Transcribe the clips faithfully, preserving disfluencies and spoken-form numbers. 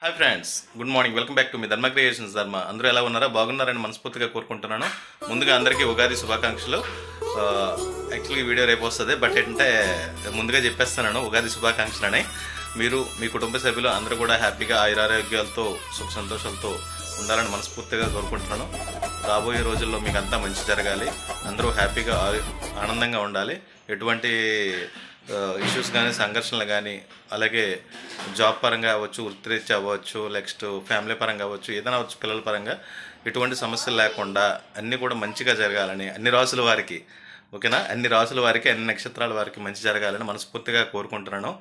Hi friends, good morning. Welcome back to మీ Dharma creations ధర్మ. అందరూ ఎలా ఉన్నారా? బాగున్నారని మనస్ఫూర్తిగా కోరుకుంటున్నాను. ముందుగా అందరికీ ఉగాది శుభాకాంక్షలు. యాక్చువల్గా వీడియో రేపు వస్తుంది, బట్ ఏంటంటే ముందుగా చెప్పేస్తున్నాను ఉగాది శుభాకాంక్షలని. మీరు మీ కుటుంబ సభ్యులు అందరూ కూడా హ్యాపీగా ఆయురారోగ్యాలతో సుఖ సంతోషాలతో ఉండాలని మనస్ఫూర్తిగా కోరుకుంటున్నాను. రాబోయే రోజుల్లో మీకు అంతా మంచి జరగాలి, అందరూ హ్యాపీగా ఆనందంగా ఉండాలి. ఎటువంటి ఇష్యూస్ కానీ సంఘర్షణలు కానీ, అలాగే జాబ్ పరంగా అవ్వచ్చు, వృత్తిరీత్యా అవ్వచ్చు, నెక్స్ట్ ఫ్యామిలీ పరంగా అవ్వచ్చు, ఏదైనా అవ్వచ్చు, పిల్లల పరంగా ఎటువంటి సమస్యలు లేకుండా అన్నీ కూడా మంచిగా జరగాలని అన్ని రాసుల వారికి, ఓకేనా, అన్ని రాసుల వారికి అన్ని నక్షత్రాల వారికి మంచి జరగాలని మనస్ఫూర్తిగా కోరుకుంటున్నాను.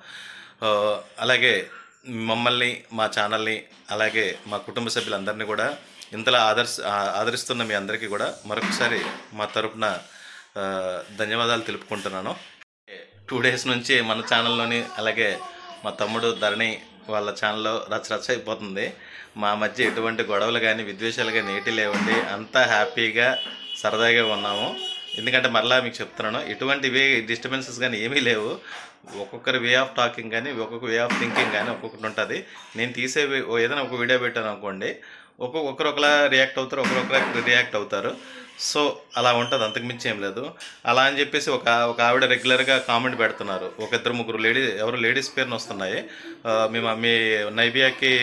అలాగే మమ్మల్ని, మా ఛానల్ని, అలాగే మా కుటుంబ సభ్యులందరినీ కూడా ఇంతలా ఆదర్శ ఆదరిస్తున్న మీ అందరికీ కూడా మరొకసారి మా తరపున ధన్యవాదాలు తెలుపుకుంటున్నాను. టూ డేస్ నుంచి మన ఛానల్లోని, అలాగే మా తమ్ముడు ధరణి వాళ్ళ ఛానల్లో రచ్చ రచ్చ అయిపోతుంది. మా మధ్య ఎటువంటి గొడవలు కానీ విద్వేషాలు కానీ ఏటి లేవండి, అంతా హ్యాపీగా సరదాగా ఉన్నాము. ఎందుకంటే మరలా మీకు చెప్తున్నాను, ఎటువంటి వే డిస్టర్బెన్సెస్ కానీ ఏమీ లేవు. ఒక్కొక్కరి వే ఆఫ్ టాకింగ్ కానీ, ఒక్కొక్క వే ఆఫ్ థింకింగ్ కానీ ఒక్కొక్కటి ఉంటుంది. నేను తీసే ఏదైనా ఒక వీడియో పెట్టాను అనుకోండి, ఒక్కొక్కరు ఒకలా రియాక్ట్ అవుతారు, ఒకరొకరు రియాక్ట్ అవుతారు. సో అలా ఉంటుంది, అంతకుమించి ఏం లేదు. అలా అని చెప్పేసి ఒక ఒక ఆవిడ రెగ్యులర్గా కామెంట్ పెడుతున్నారు. ఒక ఇద్దరు ముగ్గురు లేడీ ఎవరు లేడీస్ పేరుని వస్తున్నాయి. మేము మీ నవ్యాకి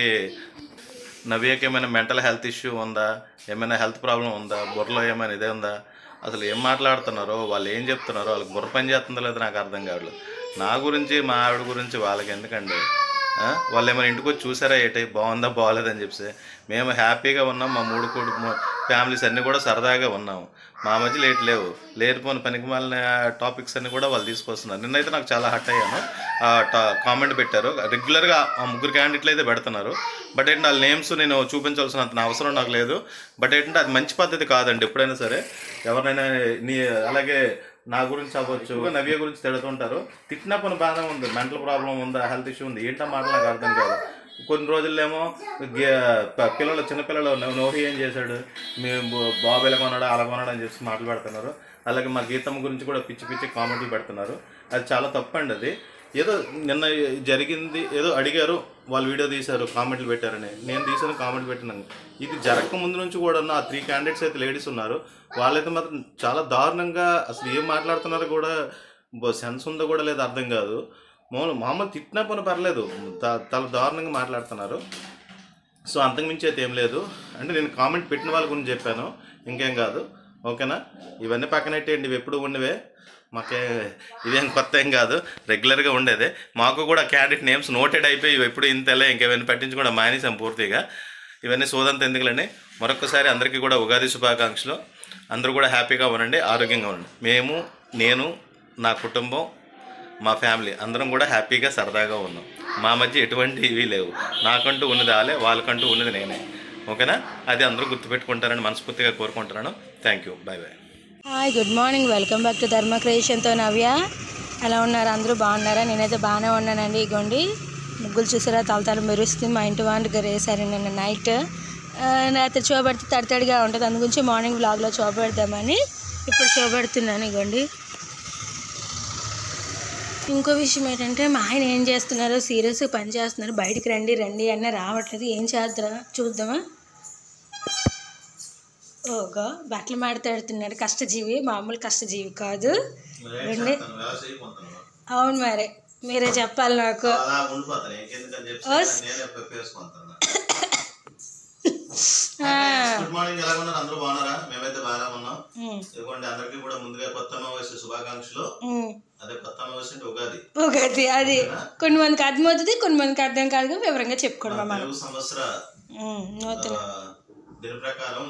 నవ్యాకి ఏమైనా మెంటల్ హెల్త్ ఇష్యూ ఉందా, ఏమైనా హెల్త్ ప్రాబ్లం ఉందా, బుర్రలో ఏమైనా ఇదే ఉందా, అసలు ఏం మాట్లాడుతున్నారో, వాళ్ళు ఏం చెప్తున్నారో, వాళ్ళకి బుర్ర పని చేస్తుందో లేదో నాకు అర్థం కావట్లేదు. నా గురించి మా ఆవిడ గురించి వాళ్ళకి ఎందుకండి? వాళ్ళు ఏమైనా ఇంటికి వచ్చి చూసారా ఏటి బాగుందా బాగోలేదని చెప్పి. మేము హ్యాపీగా ఉన్నాం, మా మూడు కుటుంబ ఫ్యామిలీస్ అన్నీ కూడా సరదాగా ఉన్నాము. మా మధ్య లేట్ లేవు, లేనిపోని పనికి మాలిన టాపిక్స్ అన్నీ కూడా వాళ్ళు తీసుకొస్తున్నారు. నిన్నైతే నాకు చాలా హట్ అయ్యాను. కామెంట్ పెట్టారు, రెగ్యులర్గా ఆ ముగ్గురు క్యాండిడేట్లు అయితే పెడుతున్నారు. బట్ ఏంటంటే వాళ్ళ నేమ్స్ నేను చూపించాల్సినంత అవసరం నాకు లేదు. బట్ ఏంటంటే అది మంచి పద్ధతి కాదండి. ఎప్పుడైనా సరే ఎవరినైనా నీ అలాగే నా గురించి అవ్వచ్చు, నవ్య గురించి తిడుతుంటారు. తిట్టినా పని బాగానే ఉంది, మెంటల్ ప్రాబ్లం ఉందా, హెల్త్ ఇష్యూ ఉంది, ఏంటో మాట నాకు అర్థం కాదు. కొన్ని రోజుల్లేమో పిల్లలు చిన్నపిల్లలు నోహి ఏం చేశాడు, మేము బాబు ఎలా కొన్నాడు అలా కొన్నాడు అని చెప్పి మాటలు పెడుతున్నారు. అలాగే మా గీతమ్మ గురించి కూడా పిచ్చి పిచ్చి కామెంట్లు పెడుతున్నారు. అది చాలా తప్పండి. అది ఏదో నిన్న జరిగింది, ఏదో అడిగారు, వాళ్ళు వీడియో తీశారు, కామెంట్లు పెట్టారని నేను తీసాను, కామెంట్ పెట్టినాను. ఇది జరగక ముందు నుంచి కూడా ఆ త్రీ క్యాండిడేట్స్ అయితే లేడీస్ ఉన్నారు, వాళ్ళైతే మాత్రం చాలా దారుణంగా అసలు ఏం మాట్లాడుతున్నారో కూడా సెన్స్ ఉందో కూడా లేదు అర్థం కాదు. మామూలు మామూలు తిట్టినా పని పర్లేదు, చాలా దారుణంగా మాట్లాడుతున్నారు. సో అంతకుమించి అయితే ఏం లేదు. అంటే నేను కామెంట్ పెట్టిన వాళ్ళ గురించి చెప్పాను, ఇంకేం కాదు, ఓకేనా. ఇవన్నీ పక్కనట్టేయండి, ఇవి ఎప్పుడు ఉండవే, మాకే ఇదేం కొత్త ఏం కాదు, రెగ్యులర్గా ఉండేదే. మాకు కూడా క్యాండిడేట్ నేమ్స్ నోటెడ్ అయిపోయి ఇవి ఎప్పుడు ఇంతలే, ఇంకేమైనా పట్టించుకోవడం మానేసాం పూర్తిగా. ఇవన్నీ సోదంతా ఎందుకులండి. మరొకసారి అందరికీ కూడా ఉగాది శుభాకాంక్షలు. అందరూ కూడా హ్యాపీగా ఉండండి, ఆరోగ్యంగా ఉండండి. మేము, నేను, నా కుటుంబం, మా ఫ్యామిలీ అందరం కూడా హ్యాపీగా సరదాగా ఉన్నాం. మా మధ్య ఎటువంటి ఇవి లేవు. నాకంటూ ఉన్నది వాళ్ళే, వాళ్ళకంటూ ఉన్నది నేనే, ఓకేనా. అది అందరూ గుర్తుపెట్టుకుంటారని మనస్ఫూర్తిగా కోరుకుంటున్నాను. Thank you, bye bye. Hi, good morning. Welcome back to Dharma క్రియేషన్తో నవ్య. ఎలా ఉన్నారు? అందరూ బాగున్నారా? నేనైతే బాగానే ఉన్నానండి. ఇగోండి ముగ్గులు చూసారా, తలతల మెరుస్తుంది. మా ఇంటి వాంటిగా రేసారు నిన్న నైట్. అయితే చూపెడితే తడితడిగా ఉంటుంది, అందుగురించి మార్నింగ్ వ్లాగ్లో చూపెడదామని ఇప్పుడు చూపెడుతున్నాను. ఇగోండి ఇంకో విషయం ఏంటంటే, మా ఆయన ఏం చేస్తున్నారు, సీరియస్గా పని చేస్తున్నారు. బయటికి రండి రండి అన్న రావట్లేదు. ఏం చేద్దాం చూద్దామా? ఓగా బట్టలు మాట్లాడుతున్నాడు. కష్టజీవి, మామూలు కష్టజీవి కాదు. అవును, మరి మీరే చెప్పాలి నాకు. గుడ్ మార్నింగ్, ఎలా ఉన్నారు? అందరూ బాగున్నారా? మేమైతే బాగా ఉన్నాం. ఇదిగోండి అందరికీ కూడా ముందుగా కొత్త అమావాస్య శుభాకాంక్షలు. అదే కొత్త అమావాస్య అంటే ఉగాది. ఉగాది అది కొన్ని మందికి అర్థమవుతుంది, కొన్ని మందికి అర్థం కాదు. వివరంగా చెప్పుకోండి. తెలుగు సంవత్సర దిన ప్రకారం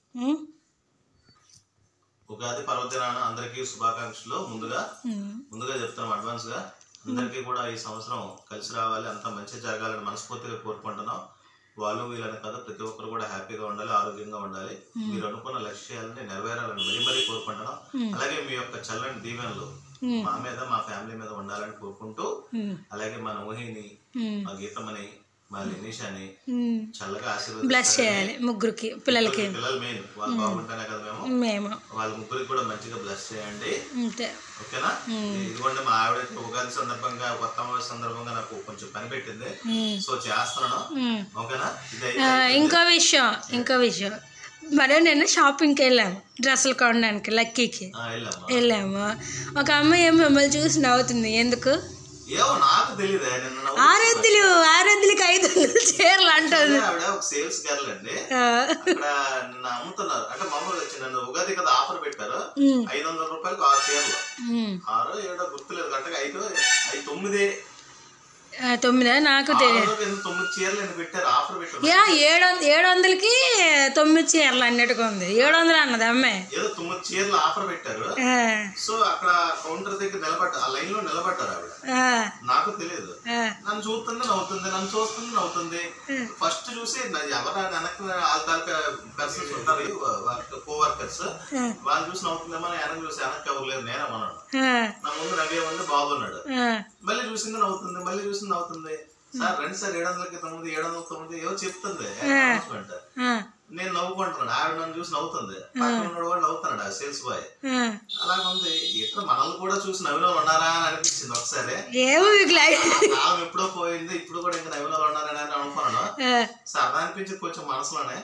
ఉగాది పర్వదినాన అందరికీ శుభాకాంక్షలు. ముందుగా ముందుగా చెప్తాం అడ్వాన్స్ గా. అందరికీ కూడా ఈ సంవత్సరం కలిసి రావాలి, అంతా మంచి జరగాలని మనస్ఫూర్తిగా కోరుకుంటున్నాం. వాళ్ళు వీళ్ళని కాదు, ప్రతి ఒక్కరు కూడా హ్యాపీగా ఉండాలి, ఆరోగ్యంగా ఉండాలి. మీరు అనుకున్న లక్ష్యాలని నెరవేరాలని మరీ మరీ కోరుకుంటున్నాం. అలాగే మీ యొక్క చల్లని దీవెనలు మా మీద, మా ఫ్యామిలీ మీద ఉండాలని కోరుకుంటూ, అలాగే మా నోహిని, మా గీతమ్మని, మా లినీషాని ఉమ్. చల్లగా ఆశీర్వాదం బ్లెస్ చేయాలి ముగ్గురికి పిల్లలకి. పిల్లలు మెయిన్ వాళ్ళు బాగుంటేనే కదా మేము మేము వాళ్ళ ముగ్గురికి కూడా మంచిగా బ్లెస్ చేయండి. అంతే. ఓకేనా? ఇదిగోండి మా ఆవిడ ఉగాది సందర్భంగా కొత్త అమావాస్య సందర్భంగా నాకు కొంచెం పని పెట్టింది, సో చేస్తున్నాను. ఓకేనా? ఇది ఇంకో విషయం ఇంకో విషయం మరి నిన్న షాపింగ్కి వెళ్ళాము డ్రెస్సులు కొనడానికి లక్కీకి వెళ్ళాము. ఒక అమ్మాయి ఏమో మిమ్మల్ని చూసి నవ్వుతుంది. ఎందుకు? ఏమో నాకు తెలియదు. ఆరాధ్యులు ఆరాధ్యులకి ఐదు వందలు చీరలు అంటుంది. ఆవిడ ఒక సేల్స్ గర్ల్ అండి, అక్కడ నిన్న అమ్ముతున్నారు. అంటే మామూలుగా వచ్చి నన్ను ఉగాది కదా ఆఫర్ పెట్టారు, ఐదు వందల రూపాయలకు ఆరు చీరలు, ఆరో ఏడో గుర్తులేదు కరెక్ట్గా, ఐదు ఐదు తొమ్మిది తొమ్మిదా నాకు తెలియదు. తొమ్మిది చీరలు పెట్టారు ఆఫర్ పెట్టారు. యా ఏడు ఏడు వందలకి తొమ్మిది చీరలు అన్నట్టుగా ఉంది. ఏడు వందలు అన్నది అమ్మాయి. ఏదో తొమ్మిది చీరలు ఆఫర్ పెట్టారు. సో అక్కడ కౌంటర్ దగ్గర నిలబడ్డ ఆ లైన్ లో నిలబడ్డారు ఆవిడ, నాకు తెలియదు. నన్ను చూస్తుంది నవ్వుతుంది, నన్ను చూస్తుంది నవ్వుతుంది. ఫస్ట్ చూసి ఎవరు వెనక్కి వాళ్ళ పర్సన్స్ ఉంటారు కో వర్కర్స్, వాళ్ళు చూసి నవ్వుతుందేమో వెనక చూసి వెనక్కి ఎవరు లేదు నేనేమన్నాడు. నా ముందు నవ్వే ఉంది బాగున్నాడు. మళ్ళీ చూసింది నవ్వుతుంది, మళ్ళీ చూసింది నవ్వుతుంది. సార్ రెండు సార్ ఏడు వందలకి తొమ్మిది ఏడు వందల తొమ్మిది ఏవో చెప్తుంది. నేను నవ్వుకుంటున్నాడు, ఆవిడ నన్ను చూసి నవ్వుతుంది, పక్కన ఉన్నాడు కూడా నవ్వుతున్నాడు ఆ సేల్స్ బాయ్. అలాగే ఉంది. ఇట్లా మనల్ని కూడా చూసి నవ్విలో ఉన్నారా అని అనిపించింది ఒకసారి. కాలం ఎప్పుడో పోయింది, ఇప్పుడు కూడా ఇంకా నవ్విలో ఉన్నారని అని అనుకున్నాను. సరదా అనిపించింది కొంచెం మనసులోనే.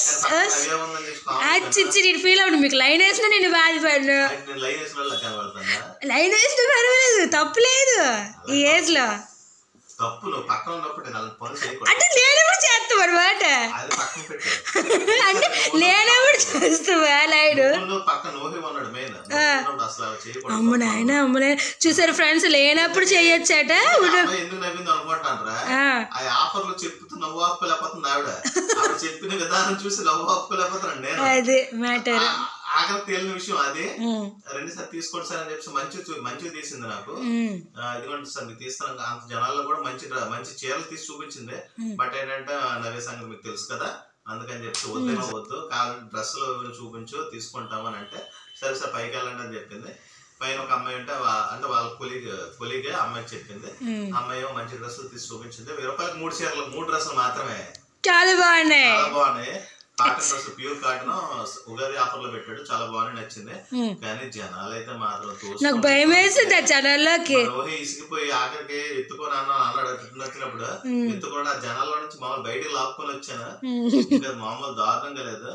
ఫీల్ అవుతుంది మీకు లైన్ వేసిన నేను బాధపడ్డా. నేను లైన్ వేసిన వాళ్ళు కనబడుతున్నా. లైన్ వేసిన పర్వాలేదు, తప్పు లేదు ఈ ఏజ్ లో. తప్పు నువ్వు పక్కన ఉన్నప్పుడు నేను పనులు చేయకూడదు అంటే నేనెప్పుడు చేస్తావు అనమాట. అది పక్కన పెట్టు. అంటే నేనెప్పుడు చేస్తావా లైన్ పక్కన నోహి ఉన్నాడు మెయిన్ అసలు చేయకూడదు. అమ్మ నాయన అమ్మ నాయన చూసారు ఫ్రెండ్స్, లేనప్పుడు చెయ్యొచ్చట. ఎందుకు నవ్వింది అనుకుంటాను. ఆ ఆఫర్ లో చెప్తూ నవ్వు ఆపుకోలేకపోతుంది ఆవిడ. ఆవిడ చెప్పిన విధానం చూసి నవ్వు ఆపుకోలేకపోతున్నాను నేను. అది మ్యాటర్. ఆఖరి తేలిన విషయం అది. రెండు సార్ తీసుకోండి సార్ అని చెప్పి మంచి మంచిగా తీసింది నాకు. ఇదిగోండి సార్ మీకు తీస్తాను. అంత జనాల్లో కూడా మంచి మంచి చీరలు తీసి చూపించింది. బట్ ఏంటంటే నవ్వే సంగతి మీకు తెలుసు కదా, అందుకని చెప్పి వద్దేమో వద్దు కావాలంటే డ్రెస్సులు చూపించు తీసుకుంటామని అంటే సరే సార్ పైకి వెళ్ళండి అని చెప్పింది. పైన ఒక అమ్మాయి ఉంటే అంటే వాళ్ళ కొలిగ్ కొలిగే అమ్మాయికి చెప్పింది. అమ్మాయి మంచి డ్రెస్సులు తీసి చూపించింది. వెయ్యి రూపాయలకు మూడు చీరలు మూడు డ్రెస్సులు మాత్రమే, చాలా బాగున్నాయి. చాలా బాగున్నాయి. Cotton dress pure cotton Ugadi offer లో పెట్టాడు, చాలా బాగా నచ్చింది. కానీ జనాలు అయితే మాత్రం నాకు భయం వేసింది ఆ జనాల్లోకి. ఇసిగిపోయి ఆఖరికి ఎత్తుకొని అన్న అన్నాడు వచ్చినప్పుడు ఎత్తుకొని ఆ జనాల్లో నుంచి మామూలు బయటకు లాక్కొని వచ్చాను. ఇంకా మామూలు దారుణంగా లేదు.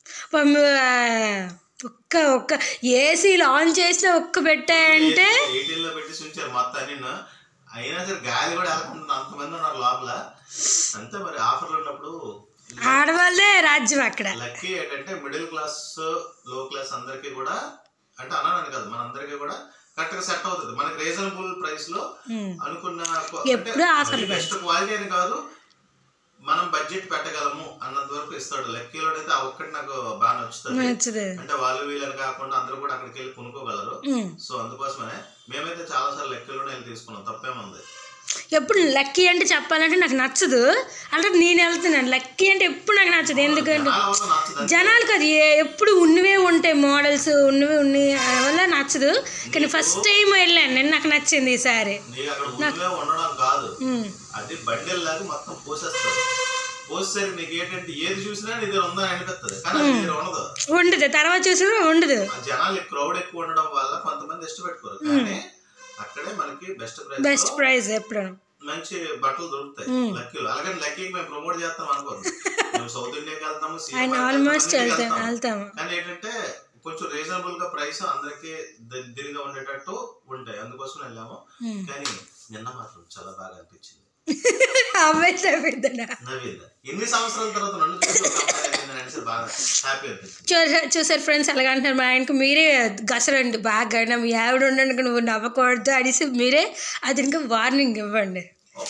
ఒక్క ఒక్క ఏసీలు ఆన్ చేసిన ఒక్క పెట్టాయంటే ఎయిటీన్ లో పెట్టి ఉంచారు మొత్తం నిన్ను. అయినా సరే గాలి కూడా వెళ్ళకుండా అంతమంది ఉన్నారు లోపల. అంతే మరి ఆఫర్లు ఉన్నప్పుడు ఆడవాళ్ళే రాజ్యం అక్కడ. లక్కీ ఏంటంటే మిడిల్ క్లాస్ లో క్లాస్ అందరికి కూడా అంటే అన్నాను కదా మనందరికి కూడా కరెక్ట్ గా సెట్ అవుతుంది. మనకి రీజనబుల్ ప్రైస్ లో అనుకున్న బెస్ట్ క్వాలిటీ అని కాదు, మనం బడ్జెట్ పెట్టగలము అన్నంత వరకు ఇస్తాడు. లక్కీలో అయితే ఆ ఒక్కటి నాకు బాగా నచ్చుతుంది. అంటే వాళ్ళు వీళ్ళని కాకుండా అందరూ కూడా అక్కడికి వెళ్ళి కొనుక్కోగలరు. సో అందుకోసమే మేమైతే చాలా సార్లు లక్కీలోనే వెళ్ళి తీసుకున్నాం, తప్పేముంది. ఎప్పుడు లక్కీ అంటే చెప్పాలంటే నాకు నచ్చదు. అంటే నేను వెళ్తున్నాను లక్కీ అంటే ఎప్పుడు నాకు నచ్చదు. ఎందుకంటే జనాలు కదా ఎప్పుడు ఉన్నవే ఉంటాయి మోడల్స్ ఉన్నవే ఉన్నాయి వల్ల నచ్చదు. కానీ ఫస్ట్ టైం వెళ్ళాను నేను, నాకు నచ్చింది ఈసారి. ఉండదు తర్వాత చూసినా ఉండదు. జనాలు క్రౌడ్ ఎక్కువ ఉండడం వల్ల కొంతమంది ఇష్టపెట్టుకోరు. అక్కడే మనకి బెస్ట్ ప్రైస్ బెస్ట్ ప్రైస్ ఎప్పుడు మంచి బట్టలు దొరుకుతాయి లక్కీలో. అలాగే లక్కీకి మేము ప్రమోట్ చేస్తాం అనుకోండి, మేము సౌత్ ఇండియాకి వెళ్తాము ఆల్మోస్ట్ వెళ్తాము. కానీ ఏంటంటే కొంచెం రీజనబుల్ గా ప్రైస్ అందరికి దగ్గరగా ఉండేటట్టు ఉంటాయి, అందుకోసం వెళ్ళాము. కానీ నిన్న మాత్రం చాలా బాగా అనిపించింది. ఎన్ని సంవత్సరాల తర్వాత నన్ను చూసారు ఫ్రెండ్స్ అలాగ అంటున్నారు. మా ఆయనకు మీరే గసరండి బాగా మీ ఆవిడ ఉండండి నువ్వు నవ్వకూడదు అనేసి మీరే అది ఇంకా వార్నింగ్ ఇవ్వండి.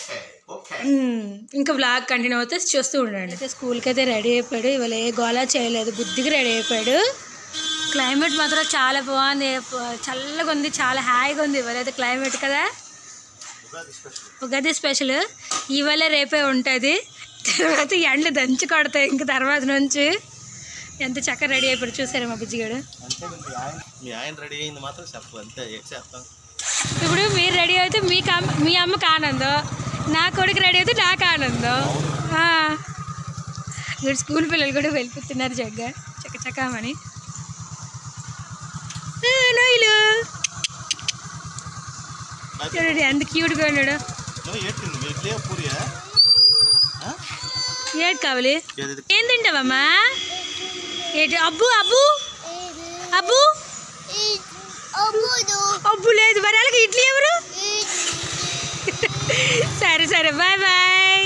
ఇంకా వ్లాగ్ కంటిన్యూ అవుతే చూస్తూ ఉండండి. అయితే స్కూల్కి అయితే రెడీ అయిపోయాడు. ఇవాళ ఏ గోలా చేయలేదు, బుద్ధిగా రెడీ అయిపోయాడు. క్లైమేట్ మాత్రం చాలా బాగుంది, చల్లగా ఉంది, చాలా హాయిగా ఉంది ఇవాళ అయితే క్లైమేట్ కదా. ఉగాది స్పెషల్ ఇవాళ రేపే ఉంటుంది, తర్వాత ఎండలు దంచి కొడతాయి ఇంక తర్వాత నుంచి. ఎంత చక్కగా రెడీ అయిపోయాడు చూసారా మా బుజ్జిగాడు. ఇప్పుడు మీరు రెడీ అయితే మీకు అమ్మ మీ అమ్మకి ఆనందం, నా కొడుకు రెడీ అయితే నాకు ఆనందం. ఇక్కడ స్కూల్ పిల్లలు కూడా వెళ్ళిపోతున్నారు జగ్గ చక్క చక్కమని. నోయిలు చూడండి ఎంత క్యూట్గా ఉన్నాడు. ఏడు కావాలి ఏం తింటావమ్మా? ఏంటి అబ్బు అబ్బు అబ్బు అబ్బు లేదు మరి అలాగే ఇడ్లీ ఎవరు? సరే సరే బాయ్ బాయ్.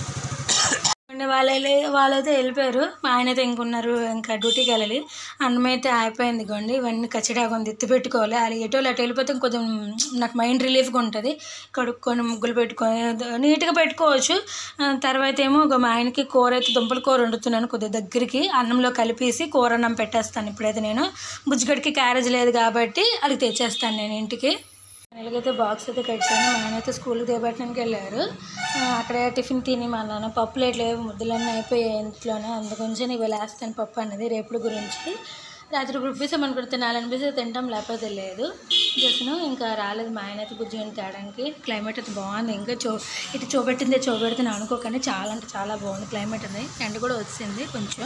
వాళ్ళ వాళ్ళైతే వెళ్ళిపోయారు. మా ఆయన అయితే ఇంకున్నారు, ఇంకా డ్యూటీకి వెళ్ళాలి. అన్నం అయితే అయిపోయింది కొండి. ఇవన్నీ కచ్చడాకొని ఎత్తి పెట్టుకోవాలి. అది ఎటో అటు వెళ్ళిపోతే కొంచెం నాకు మైండ్ రిలీఫ్గా ఉంటుంది. కడుక్కొని ముగ్గులు పెట్టుకొని నీట్గా పెట్టుకోవచ్చు. తర్వాత ఏమో మా ఆయనకి కూర అయితే దుంపల కూర వండుతున్నాను. కొద్దిగా దగ్గరికి అన్నంలో కలిపేసి కూర అన్నం పెట్టేస్తాను. ఇప్పుడైతే నేను బుజ్జిగడికి క్యారేజ్ లేదు కాబట్టి అది తెచ్చేస్తాను నేను ఇంటికి. నెలకైతే బాక్స్ అయితే కట్టాను. మా ఆయన అయితే స్కూల్కి దేబట్టడానికి వెళ్ళారు. అక్కడ టిఫిన్ తిని మా నాన్న పప్పు లేట్లే ముద్దలన్నీ అయిపోయాయి ఇంట్లోనే. అందుగురించి ఇవాళ వేస్తాను పప్పు అన్నది రేపు గురించి. రాత్రి గుప్పిస్తాం అనుకుంటే తినాలనిపిస్తే తింటాం, లేకపోతే లేదు. చేసాను ఇంకా రాలేదు మా ఆయన అయితే బుజ్జిని తేడానికి. క్లైమేట్ అయితే బాగుంది. ఇంకా చో ఇటు చూపెట్టిందే చూపెడుతుంది అనుకోకనే చాలా అంటే చాలా బాగుంది క్లైమేట్ ఉంది. ఎండ కూడా వచ్చింది కొంచెం.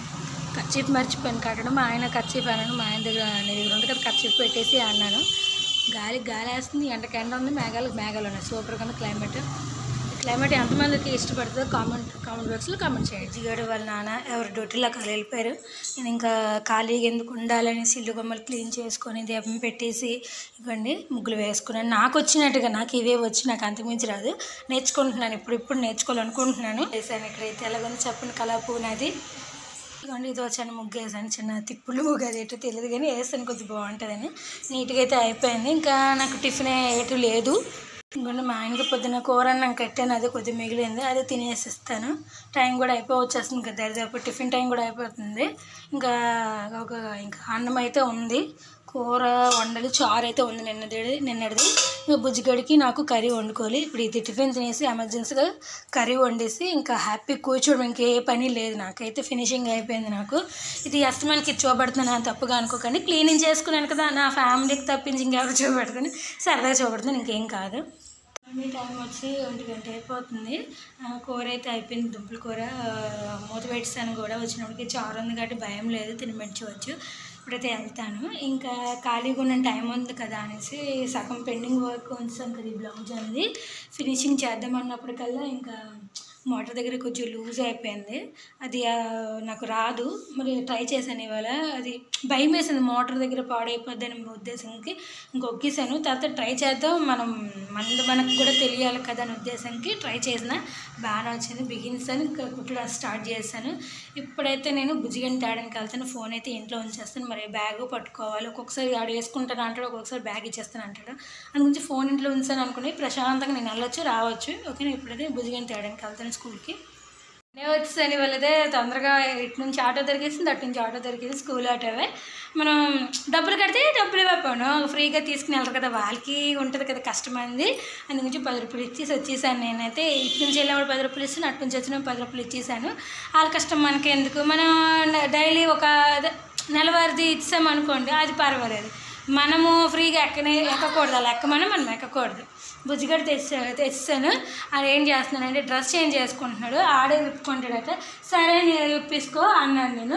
కర్చీఫ్ మర్చిపోయాను కట్టడం. మా ఆయన కర్చీఫ్ అన్నాను. మా ఆయన దగ్గర నీ దగ్గర ఉంది కదా కర్చీఫ్ పెట్టేసి అన్నాను. గాలి గాలి వేస్తుంది, ఎండకి ఎండ ఉంది, మేఘాలు మేఘాలు ఉన్నాయి. సూపర్గా ఉంది క్లైమేట్. క్లైమేట్ ఎంతమందికి ఇష్టపడుతుందో కామెంట్ కామెంట్ బాక్స్లో కామెంట్ చేయండి. జిగాడు వాళ్ళ నాన్న ఎవరు డ్యూటీలో కాలు వెళ్ళిపోయారు. నేను ఇంకా ఖాళీగా ఎందుకు ఉండాలనేసి ఇల్లు బొమ్మలు క్లీన్ చేసుకొని దీపం పెట్టేసి ఇవ్వండి ముగ్గులు వేసుకున్నాను. నాకు వచ్చినట్టుగా నాకు ఇవే వచ్చి నాకు అంతకుమించి రాదు. నేర్చుకుంటున్నాను, ఇప్పుడు ఇప్పుడు నేర్చుకోవాలనుకుంటున్నాను. వేసాను ఇక్కడైతే ఎలాగొంది చెప్పండి కళాపూ నాది. ఇదిగోండి ఇది వచ్చాను ముగ్గు వేసాను. చిన్న తిప్పులు ముగ్గు అది ఎటు తెలియదు కానీ వేస్తాను కొద్దిగా బాగుంటుందని. నీట్గా అయితే అయిపోయింది. ఇంకా నాకు టిఫిన్ ఎటు లేదు. ఇంకొండి మా ఆయనకి పొద్దున్న కూర అన్నం కట్టాను, అది కొద్దిగా మిగిలింది, అది తినేసిస్తాను. టైం కూడా అయిపో వచ్చేస్తుంది కదా దరిదాపు టిఫిన్ టైం కూడా అయిపోతుంది. ఇంకా ఒక ఇంకా అన్నం అయితే ఉంది, కూర వండాలి, చారు అయితే ఉంది నిన్నది నిన్నటిది. ఇంకా బుజ్జిగడికి నాకు కర్రీ వండుకోవాలి. ఇప్పుడు ఇది టిఫిన్ తినేసి ఎమర్జెన్సీగా కర్రీ వండేసి ఇంకా హ్యాపీ కూర్చోవడం. ఇంకే పని లేదు నాకైతే. ఫినిషింగ్ అయిపోయింది నాకు. ఇది అస్తమానికి చూపెడుతున్నాను తప్పుగా అనుకోకండి. క్లీనింగ్ చేసుకున్నాను కదా నా ఫ్యామిలీకి తప్పించి ఇంకెవరు చూపెడతాను, సరదాగా చూపెడతాను, ఇంకేం కాదు. మీ టైం వచ్చి ఒంటి గంట అయిపోతుంది. కూర అయితే అయిపోయింది. దుంపల కూర మూత పెట్టేసాను కూడా. వచ్చినప్పటికి చారు ఉంది కాబట్టి భయం లేదు, తినిపించవచ్చు. ఇప్పుడైతే వెళ్తాను. ఇంకా ఖాళీగా ఉన్న టైం ఉంది కదా అనేసి సగం పెండింగ్ వర్క్ ఉంచాను కదా. ఈ బ్లౌజ్ అనేది ఫినిషింగ్ చేద్దాం అన్నప్పటికల్లా ఇంకా మోటార్ దగ్గర కొంచెం లూజ్ అయిపోయింది. అది నాకు రాదు, మరి ట్రై చేశాను ఇవాళ. అది భయం వేసింది మోటార్ దగ్గర పాడైపోద్ది అని ఉద్దేశంకి ఇంకొక్కేసాను. తర్వాత ట్రై చేద్దాం, మనం మన మనకు కూడా తెలియాలి కదా అని ఉద్దేశంకి ట్రై చేసిన. బాగానే వచ్చింది. బిగిన్సాను ఇంకా కుట్టడం స్టార్ట్ చేశాను. ఇప్పుడైతే నేను బుజ్జిగని తేడానికి వెళ్తాను. ఫోన్ అయితే ఇంట్లో ఉంచేస్తాను. మరి బ్యాగ్ పట్టుకోవాలి. ఒక్కొక్కసారి ఆడ వేసుకుంటాను అంటాడు, ఒక్కొక్కసారి బ్యాగ్ ఇచ్చేస్తాను అంటాడు. అందుగురించి ఫోన్ ఇంట్లో ఉంచాను అనుకుని ప్రశాంతంగా నేను వెళ్ళొచ్చు రావచ్చు. ఓకేనా. ఇప్పుడైతే బుజ్జిగని తేడానికి వెళ్తాను స్కూల్కి. నేను వచ్చేసాను వాళ్ళదే తొందరగా. ఇటు నుంచి ఆటో దొరికేసింది, అటు నుంచి ఆటో దొరికింది. స్కూల్ ఆటోవే. మనం డబ్బులు కడితే డబ్బులు ఇవ్వకపోను, ఫ్రీగా తీసుకుని వెళ్తారు కదా, వాళ్ళకి ఉంటుంది కదా కష్టమైంది. అందుగురించి పది రూపాయలు ఇచ్చేసి వచ్చేసాను. నేనైతే ఇటు నుంచి వెళ్ళేవాడు పది రూపాయలు ఇస్తాను, అటు నుంచి వచ్చిన పది రూపాయలు ఇచ్చేసాను. వాళ్ళ కష్టం మనకి ఎందుకు. మనం డైలీ ఒక నెలవారిది ఇచ్చామనుకోండి అది పర్వాలేదు. మనము ఫ్రీగా ఎక్కనే ఎక్కకూడదు, అలా ఎక్కమని మనం ఎక్కకూడదు. బుజ్జిగడ్డ తెచ్చా తెచ్చాను. అది ఏం చేస్తున్నానంటే డ్రెస్ చేంజ్ చేసుకుంటున్నాడు. ఆడే విప్పుకుంటాడట. సరే నేను విప్పించుకో అన్నాను నేను.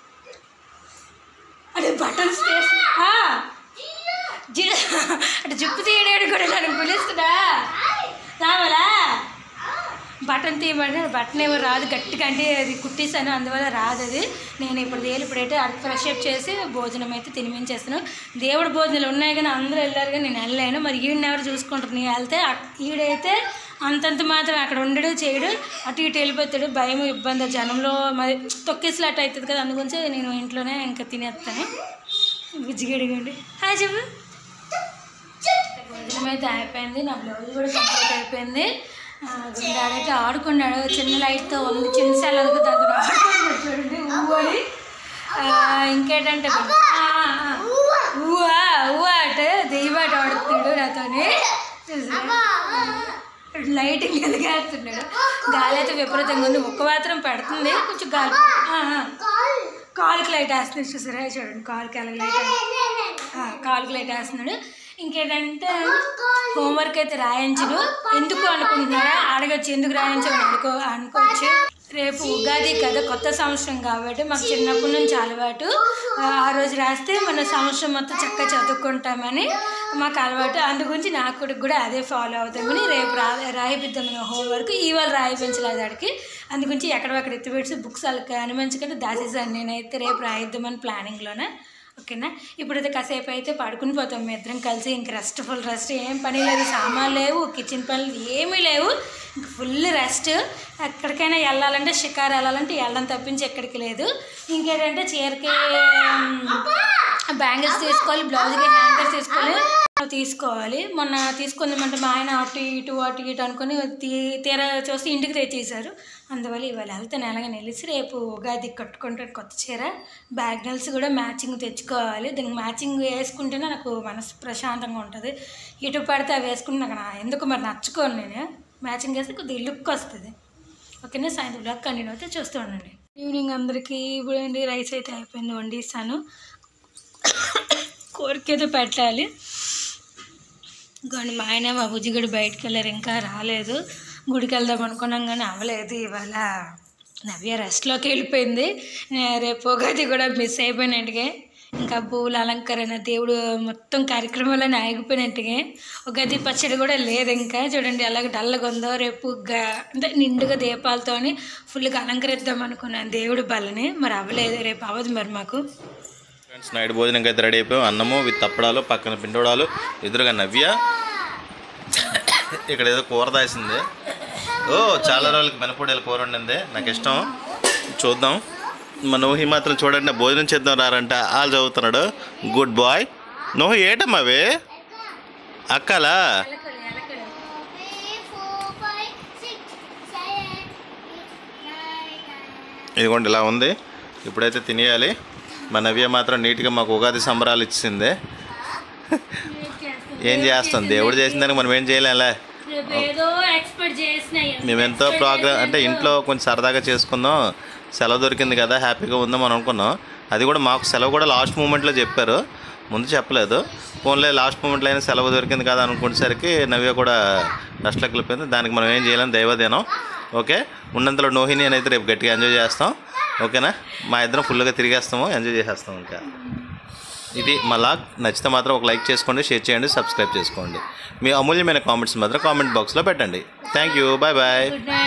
అదే బటన్స్ జిల్ అంటే జుప్పు తీయడాడు కూడా నన్ను పిలుస్తున్నా రావాలా. బటన్ తీయబడి బటన్ ఏమో రాదు గట్టిగా, అంటే అది కుట్టేసాను అందువల్ల రాదు అది. నేను ఇప్పుడు దేని ఇప్పుడైతే అది ఫ్రెష్ అప్ చేసి భోజనం అయితే తినిపించేస్తాను. దేవుడు భోజనాలు ఉన్నాయి కానీ అందరూ వెళ్ళారు కానీ నేను వెళ్ళలేను. మరి ఈవిని ఎవరు చూసుకుంటారు. నేను వెళ్తే ఈడైతే అంతంత మాత్రం అక్కడ ఉండడు చేయడు, అటు ఇటు వెళ్ళిపోతాడు. భయం ఇబ్బంది జనంలో మరి తొక్కేసినట్టు అవుతుంది కదా. అందుగురించి నేను ఇంట్లోనే ఇంకా తినేస్తాను. బుజ్జిగడిగండి హాయ్ చెప్పు. భోజనం అయితే అయిపోయింది. నా బ్లౌజ్ కూడా కంప్లీట్ అయిపోయింది. గుండాడైతే ఆడుకున్నాడు చిన్న లైట్తో ఉంది. చిన్న సెలవుకు దగ్గర ఆడుకున్నాడు చూడండి ఊడి. ఇంకేంటంటే ఊవా ఊ అటు దెయ్యబాటు ఆడుతున్నాడు నాతోని. లైటింగ్ ఎదిగేస్తున్నాడు. గాలి అయితే విపరీతంగా ఉంది. ఒక్క మాత్రం పెడుతుంది కొంచెం గాలి. కాలుకి లైట్ వేస్తున్నాడు చూసారా చూడండి. కాలుకి ఎలా లైట్ కాలుకి లైట్ వేస్తున్నాడు. ఇంకేంటంటే హోంవర్క్ అయితే రాయించను. ఎందుకు అనుకుంటున్నారా అడగచ్చు, ఎందుకు రాయించని అనుకో అనుకోవచ్చు. రేపు ఉగాది కదా, కొత్త సంవత్సరం కాబట్టి మాకు చిన్నప్పటి నుంచి అలవాటు. ఆ రోజు రాస్తే మన సంవత్సరం మొత్తం చక్కగా చదువుకుంటామని మాకు అలవాటు. అందుగురించి నాకు కూడా అదే ఫాలో అవుతామని రేపు రా రాయిపిద్దామని హోంవర్క్ ఇవాళ రాయిపించలేదు ఆడికి. అందుగురించి ఎక్కడక్కడ ఎత్తిపెట్టి బుక్స్ వాళ్ళకి అనిపించకుండా దాచేసాను నేనైతే. రేపు రాయిద్దామని ప్లానింగ్లోనే. ఓకేనా, ఇప్పుడైతే కాసేపు అయితే పడుకుని పోతాం మీ ఇద్దరం కలిసి. ఇంక రెస్ట్, ఫుల్ రెస్ట్. ఏం పని లేదు, సామాన్లు లేవు, కిచెన్ పనులు ఏమీ లేవు, ఇంక ఫుల్ రెస్ట్. ఎక్కడికైనా వెళ్ళాలంటే షికారు వెళ్ళాలంటే వెళ్ళడం తప్పించి ఎక్కడికి లేదు. ఇంకేంటంటే చీరకి బ్యాంగిల్స్ తీసుకోవాలి, బ్లౌజ్కి హ్యాంగర్స్ తీసుకోవాలి తీసుకోవాలి మొన్న తీసుకుందామంటే మా ఆయన అటు ఇటు అటు ఇటు అనుకుని తీ తీరా చూస్తే ఇంటికి తెచ్చేసారు. అందువల్ల ఇవాళ వెళ్తాను ఎలాగ నిలిచి రేపు ఉగాది కట్టుకుంటాను కొత్త చీర. బ్యాంగిల్స్ కూడా మ్యాచింగ్ తెచ్చుకోవాలి. దానికి మ్యాచింగ్ వేసుకుంటేనే నాకు మనసు ప్రశాంతంగా ఉంటుంది. ఇటు పడితే అవి వేసుకుంటే నాకు ఎందుకు మరి నచ్చుకోను. నేను మ్యాచింగ్ వేస్తే కొద్దిగా లుక్ వస్తుంది. ఓకేనా, సాయంత్రం బ్లాక్ కంటిన్యూ అయితే చూస్తూ ఉండండి. ఈవినింగ్ అందరికీ ఇప్పుడు ఏంటి రైస్ అయితే అయిపోయింది, వండిస్తాను. కోరికైతే పెట్టాలి. కానీ మా ఆయన మా బుజ్జిగడు బయటకు వెళ్ళారు, ఇంకా రాలేదు. గుడికి వెళ్దాం అనుకున్నాం కానీ అవ్వలేదు. ఇవాళ నవ్య రెస్ట్లోకి వెళ్ళిపోయింది. రేపు ఉగాది కూడా మిస్ అయిపోయినట్టుగా. ఇంకా పువ్వుల అలంకరణ, దేవుడు మొత్తం కార్యక్రమాలన్నీ ఆగిపోయినట్టుగా. ఉగాది పచ్చడి కూడా లేదు ఇంకా. చూడండి ఎలాగ డల్లగా ఉందో. రేపు అంటే నిండుగా దీపాలతోని ఫుల్గా అలంకరిద్దాం అనుకున్నాను దేవుడి బలని. మరి అవ్వలేదు, రేపు అవ్వదు మరి మాకు. ఫ్రెండ్స్, నైట్ భోజనంకి అయితే రెడీ అయిపోయాం. అన్నము విత్ తప్పడాలు, పక్కన పిండోడాలు, ఎదురుగా నవ్య. ఇక్కడ ఏదో కూర దాసింది. ఓ చాలా రోజులకి మినపొడేలు కూర ఉండింది, నాకు ఇష్టం. చూద్దాం. మా నోహి మాత్రం చూడండి భోజనం చేద్దాం రారంట వాళ్ళు చదువుతున్నాడు. Good bye. నోహి ఏటమ్మా అవి అక్కలా? ఇదిగోండి ఇలా ఉంది. ఇప్పుడైతే తినేయాలి. మా నవ్య మాత్రం నీట్గా మాకు ఉగాది సంబరాలు ఇచ్చింది. ఏం చేస్తాం, దేవుడు చేసిన దానికి మనం ఏం చేయలేంలే. మేము ఎంతో ప్రోగ్రామ్ అంటే ఇంట్లో కొంచెం సరదాగా చేసుకుందాం, సెలవు దొరికింది కదా హ్యాపీగా ఉందాం అని అనుకున్నాం. అది కూడా మాకు సెలవు కూడా లాస్ట్ మూమెంట్లో చెప్పారు, ముందు చెప్పలేదు. ఫోన్లే లాస్ట్ మూమెంట్లో అయినా సెలవు దొరికింది కదా అనుకునేసరికి నవ్య కూడా రెస్ట్లోకి వెళ్ళిపోయింది. దానికి మనం ఏం చేయలేం, దైవదేనం. ఓకే, ఉన్నంతలో నోహిని అని అయితే రేపు గట్టిగా ఎంజాయ్ చేస్తాం. ఓకేనా, మా ఇద్దరం ఫుల్గా తిరిగేస్తాము, ఎంజాయ్ చేసేస్తాం. ఇంకా ఇది మా లాగ్. నచ్చితే మాత్రం ఒక లైక్ చేసుకోండి, షేర్ చేయండి, సబ్స్క్రైబ్ చేసుకోండి. మీ అమూల్యమైన కామెంట్స్ మాత్రం కామెంట్ బాక్స్లో పెట్టండి. Thank you, bye bye.